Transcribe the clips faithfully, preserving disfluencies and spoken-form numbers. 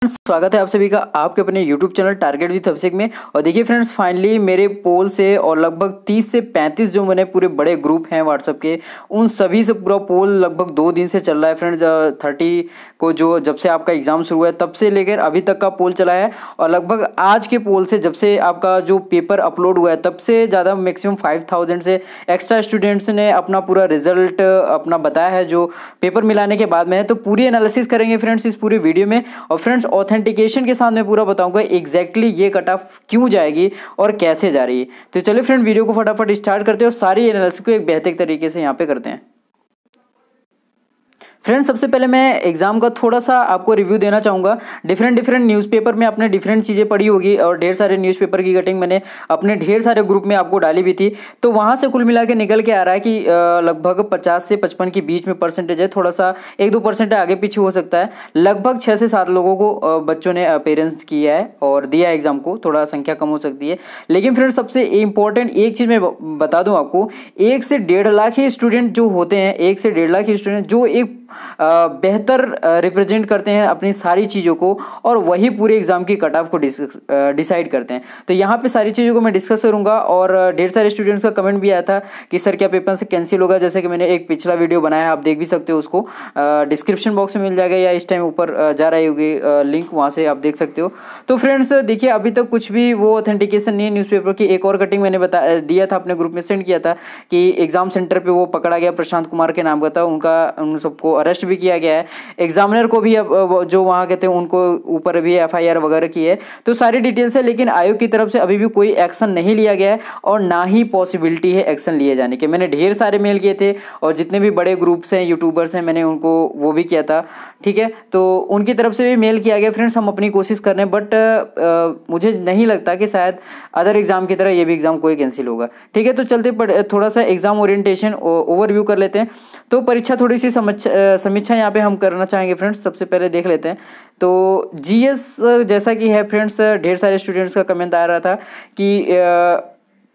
स्वागत है आप सभी का आपके अपने यूट्यूब चैनल टारगेट विद अपसेक में। और देखिए फ्रेंड्स, फाइनली मेरे पोल से और लगभग तीस से पैंतीस जो मैंने पूरे बड़े ग्रुप हैं व्हाट्सएप के, उन सभी से पूरा पोल लगभग दो दिन से चल रहा है फ्रेंड्स। थर्टी को जो जब से आपका एग्जाम शुरू हुआ है तब से लेकर अभी तक का पोल चला है। और लगभग आज के पोल से जब से आपका जो पेपर अपलोड हुआ है तब से ज़्यादा मैक्सिमम फाइव थाउजेंड से एक्स्ट्रा स्टूडेंट्स ने अपना पूरा रिजल्ट अपना बताया है जो पेपर मिलाने के बाद में है। तो पूरी एनालिसिस करेंगे फ्रेंड्स इस पूरी वीडियो में। और फ्रेंड्स ऑथेंटिकेशन के साथ मैं पूरा बताऊंगा एग्जैक्टली ये कट ऑफ क्यों जाएगी और कैसे जा रही है। तो चलिए फ्रेंड, वीडियो को फटाफट स्टार्ट करते हैं और सारी एनालिसिस को एक बेहतर तरीके से यहाँ पे करते हैं। फ्रेंड्स, सबसे पहले मैं एग्जाम का थोड़ा सा आपको रिव्यू देना चाहूँगा। डिफरेंट डिफरेंट न्यूज़पेपर में आपने डिफरेंट चीज़ें पढ़ी होगी और ढेर सारे न्यूज़पेपर की कटिंग मैंने अपने ढेर सारे ग्रुप में आपको डाली भी थी। तो वहाँ से कुल मिला के निकल के आ रहा है कि लगभग पचास से पचपन के बीच में परसेंटेज है। थोड़ा सा एक दो परसेंट आगे पीछे हो सकता है। लगभग छः से सात लोगों को बच्चों ने अपेयरेंस किया है और दिया है एग्जाम को। थोड़ा संख्या कम हो सकती है, लेकिन फ्रेंड्स सबसे इंपॉर्टेंट एक चीज़ मैं बता दूँ आपको, एक से डेढ़ लाख ही स्टूडेंट जो होते हैं, एक से डेढ़ लाख ही स्टूडेंट जो एक बेहतर रिप्रेजेंट करते हैं अपनी सारी चीज़ों को और वही पूरे एग्जाम की कट ऑफ को डिसाइड करते हैं। तो यहाँ पे सारी चीज़ों को मैं डिस्कस करूँगा। और ढेर सारे स्टूडेंट्स का कमेंट भी आया था कि सर क्या पेपर से कैंसिल होगा, जैसे कि मैंने एक पिछला वीडियो बनाया है, आप देख भी सकते हो, उसको डिस्क्रिप्शन बॉक्स में मिल जाएगा या इस टाइम ऊपर जा रही होगी लिंक, वहाँ से आप देख सकते हो। तो फ्रेंड्स देखिए, अभी तक कुछ भी वो ऑथेंटिकेशन नहीं है न्यूज़पेपर की। एक और कटिंग मैंने बता दिया था, अपने ग्रुप में सेंड किया था कि एग्जाम सेंटर पर वो पकड़ा गया, प्रशांत कुमार के नाम का था, उनका उन सबको अरेस्ट भी किया गया है। एग्जामिनर को भी अब जो वहाँ कहते हैं उनको ऊपर भी एफ आई आर वगैरह की है। तो सारी डिटेल्स है, लेकिन आयोग की तरफ से अभी भी कोई एक्शन नहीं लिया गया है और ना ही पॉसिबिलिटी है एक्शन लिए जाने के। मैंने ढेर सारे मेल किए थे और जितने भी बड़े ग्रुप्स हैं, यूट्यूबर्स हैं, मैंने उनको वो भी किया था, ठीक है। तो उनकी तरफ से भी मेल किया गया। फ्रेंड्स हम अपनी कोशिश कर रहे हैं, बट मुझे नहीं लगता कि शायद अदर एग्जाम की तरह ये भी एग्जाम कोई कैंसिल होगा, ठीक है। तो चलते थोड़ा सा एग्जाम ओरिएंटेशन ओवरव्यू कर लेते हैं। तो परीक्षा थोड़ी सी समीक्षा यहाँ पे हम करना चाहेंगे फ्रेंड्स। सबसे पहले देख लेते हैं तो जीएस जैसा कि है फ्रेंड्स, ढेर सारे स्टूडेंट्स का कमेंट आ रहा था कि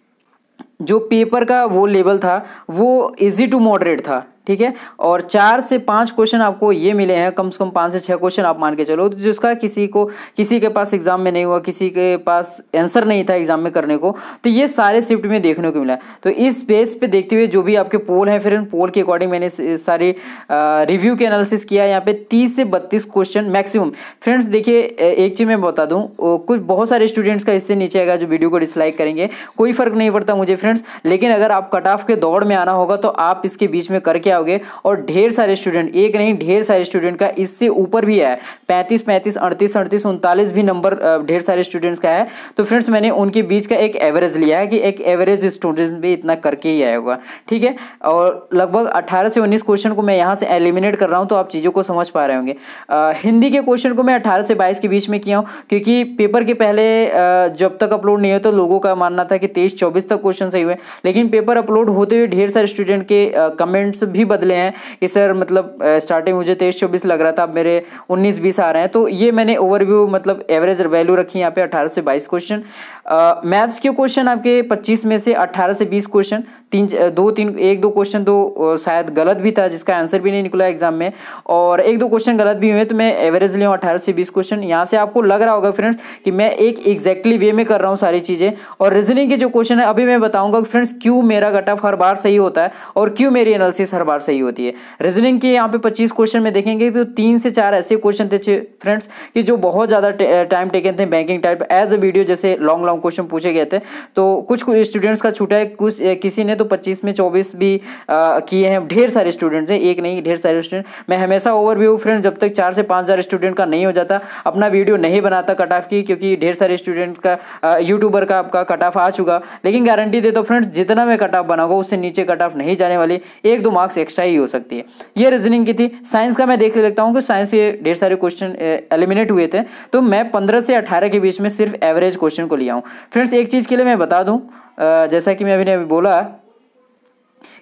जो पेपर का वो लेवल था वो इजी टू मॉडरेट था, ठीक है। और चार से पाँच क्वेश्चन आपको ये मिले हैं, कम से कम पाँच से छः क्वेश्चन आप मान के चलो, जिसका किसी को किसी के पास एग्जाम में नहीं हुआ, किसी के पास आंसर नहीं था एग्जाम में करने को। तो ये सारे शिफ्ट में देखने को मिला। तो इस बेस पे देखते हुए जो भी आपके पोल है, फिर पोल के अकॉर्डिंग मैंने सारे रिव्यू के एनालिसिस किया। यहाँ पे तीस से बत्तीस क्वेश्चन मैक्सिमम। फ्रेंड्स देखिए, एक चीज़ मैं बता दूँ, कुछ बहुत सारे स्टूडेंट्स का इससे नीचे आएगा जो वीडियो को डिसलाइक करेंगे, कोई फर्क नहीं पड़ता मुझे फ्रेंड्स। लेकिन अगर आप कट ऑफ के दौड़ में आना होगा तो आप इसके बीच में करके आओगे। और ढेर सारे स्टूडेंट, एक नहीं ढेर सारे स्टूडेंट का इससे ऊपर भी है, पैंतीस पैंतीस अड़तीस अड़तीस उनतालीस भी नंबर ढेर सारे स्टूडेंट्स का है। तो फ्रेंड्स मैंने उनके बीच का एक एवरेज लिया है कि एक एवरेज स्टूडेंट भी इतना करके ही आया होगा, ठीक है। और लगभग अठारह से उन्नीस क्वेश्चन को मैं यहाँ से एलिमिनेट कर रहा हूँ, तो आप चीज़ों को समझ पा रहे होंगे। आ, हिंदी के क्वेश्चन को मैं अठारह से बाईस के बीच में किया हूँ, क्योंकि पेपर के पहले आ, जब तक अपलोड नहीं हो तो लोगों का मानना था कि तेईस चौबीस तक क्वेश्चन सही हुए, लेकिन पेपर अपलोड होते हुए ढेर सारे स्टूडेंट के कमेंट्स भी बदले हैं कि सर मतलब स्टार्टिंग मुझे तेईस चौबीस लग रहा था, अब मेरे उन्नीस बीस आ रहे हैं। तो ये मैंने ओवरव्यू मतलब एवरेज वैल्यू रखी यहाँ पे अठारह से बाईस क्वेश्चन। मैथ्स के क्वेश्चन आपके पच्चीस में से अठारह से बीस क्वेश्चन, तीन दो तीन एक दो क्वेश्चन तो शायद गलत भी था जिसका आंसर भी नहीं निकला एग्जाम में, और एक दो क्वेश्चन गलत भी हुए, तो मैं एवरेज लिया हूँ अठारह से बीस क्वेश्चन। यहाँ से आपको लग रहा होगा फ्रेंड्स कि मैं एक एग्जैक्टली वे में कर रहा हूँ सारी चीज़ें। और रीजनिंग के जो क्वेश्चन है अभी मैं बताऊँगा फ्रेंड्स क्यों मेरा कट ऑफ हर बार सही होता है और क्यों मेरी एनालिसिस हर बार सही होती है। रीजनिंग के यहाँ पे पच्चीस क्वेश्चन में देखेंगे तो तीन से चार ऐसे क्वेश्चन थे फ्रेंड्स कि जो बहुत ज़्यादा टाइम टेकन थे, banking type as a video जैसे लॉन्ग लॉन्ग क्वेश्चन पूछे गए थे। तो कुछ स्टूडेंट्स का छूटा है, कुछ किसी ने तो पच्चीस में चौबीस भी किए हैं। ढेर सारे स्टूडेंट हैं, एक नहीं ढेर सारे स्टूडेंट। मैं हमेशा ओवरव्यू फ्रेंड्स जब तक चार से पाँच हज़ार स्टूडेंट का नहीं हो जाता अपना वीडियो नहीं बनाता कट ऑफ की, क्योंकि ढेर सारे स्टूडेंट का यूट्यूबर का आपका कट ऑफ आ चुका। लेकिन गारंटी देता हूँ फ्रेंड्स जितना मैं कट ऑफ बनाऊंगा उससे नीचे कट ऑफ नहीं जाने वाली, एक दो मार्क्स एक्स्ट्रा ही हो सकती है। ये रीजनिंग की थी। साइंस का मैं देख लेता हूँ कि साइंस के ढेर सारे क्वेश्चन एलिमिनेट हुए थे, तो मैं पंद्रह से अठारह के बीच में सिर्फ एवरेज क्वेश्चन को लिया हूँ। फ्रेंड्स एक चीज़ के लिए मैं बता दूँ, जैसा कि मैं अभी ने अभी बोला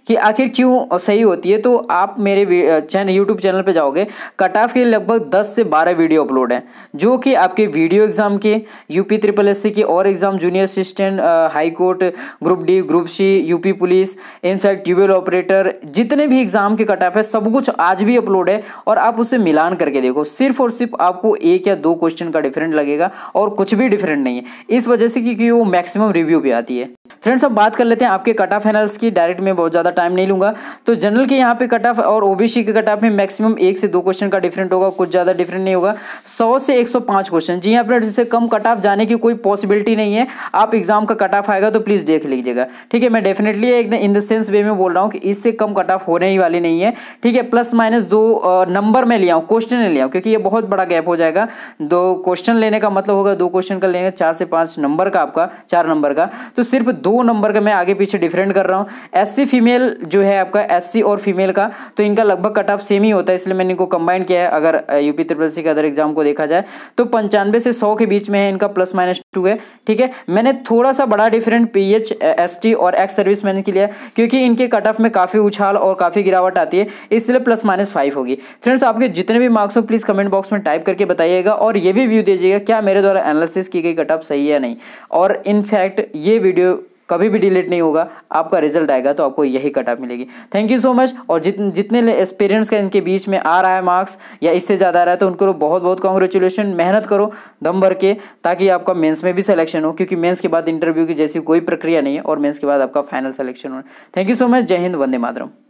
कि आखिर क्यों सही होती है, तो आप मेरे चैनल यूट्यूब चैनल पे जाओगे, कट ऑफ के लगभग दस से बारह वीडियो अपलोड हैं जो कि आपके वीडियो एग्जाम के, यूपी ट्रिपल एस सी के और exam, junior assistant, high court, group D, group C, UP police, in fact tubewell operator, जितने भी एग्जाम के कट ऑफ है सब कुछ आज भी अपलोड है। और आप उसे मिलान करके देखो, सिर्फ और सिर्फ आपको एक या दो क्वेश्चन का डिफरेंट लगेगा और कुछ भी डिफरेंट नहीं है, इस वजह से क्योंकि वो मैक्सिमम रिव्यू पे आती है। फ्रेंड्स अब बात कर लेते हैं आपके कट ऑफ एनालिसिस की। डायरेक्ट में बहुत ज़्यादा टाइम नहीं लूंगा। तो जनरल के यहाँ पे कट ऑफ और ओबीसी के कट ऑफ में मैक्सिमम एक से दो क्वेश्चन का डिफरेंट होगा, कुछ ज़्यादा डिफरेंट नहीं होगा। सौ से एक सौ पाँच क्वेश्चन, जी हाँ फ्रेंड्स, इससे कम कट ऑफ जाने की कोई पॉसिबिलिटी नहीं है। आप एग्जाम का कट ऑफ आएगा तो प्लीज़ देख लीजिएगा, ठीक है। मैं डेफिनेटली एक इन द सेंस वे में बोल रहा हूँ कि इससे कम कट ऑफ होने ही वाली नहीं है, ठीक है। प्लस माइनस दो नंबर में लिया हूँ, क्वेश्चन नहीं लिया हूँ, क्योंकि ये बहुत बड़ा गैप हो जाएगा। दो क्वेश्चन लेने का मतलब होगा दो क्वेश्चन का लेंगे चार से पाँच नंबर का, आपका चार नंबर का, तो सिर्फ दो नंबर का मैं आगे पीछे डिफरेंट कर रहा हूँ। एससी फीमेल जो है आपका, एससी और फीमेल का, तो इनका लगभग कट ऑफ सेम ही होता है, इसलिए मैंने इनको कंबाइन किया है। अगर यूपी ट्रिपल सी के अदर एग्जाम को देखा जाए तो पंचानवे से सौ के बीच में है इनका, प्लस माइनस टू है, ठीक है। मैंने थोड़ा सा बड़ा डिफरेंट पीएच, एसटी और एक्स सर्विस मैन के लिए, क्योंकि इनके कट ऑफ में काफी उछाल और काफी गिरावट आती है, इसलिए प्लस माइनस फाइव होगी। फ्रेंड्स आपके जितने भी मार्क्स हो प्लीज कमेंट बॉक्स में टाइप करके बताइएगा और ये भी व्यू दीजिएगा क्या मेरे द्वारा एनालिसिस की गई कट ऑफ सही है या नहीं। और इनफैक्ट ये वीडियो कभी भी डिलीट नहीं होगा, आपका रिजल्ट आएगा तो आपको यही कट ऑफ मिलेगी। Thank you so much. और जित जितने एक्सपीरियंस का इनके बीच में आ रहा है मार्क्स या इससे ज़्यादा आ रहा है तो उनको बहुत बहुत कॉन्ग्रेचुलेशन, मेहनत करो दम भर के, ताकि आपका मेंस में भी सिलेक्शन हो, क्योंकि मेंस के बाद इंटरव्यू की जैसी कोई प्रक्रिया नहीं है और मेंस के बाद आपका फाइनल सिलेक्शन हो। Thank you so much. जय हिंद, वंदे मातरम।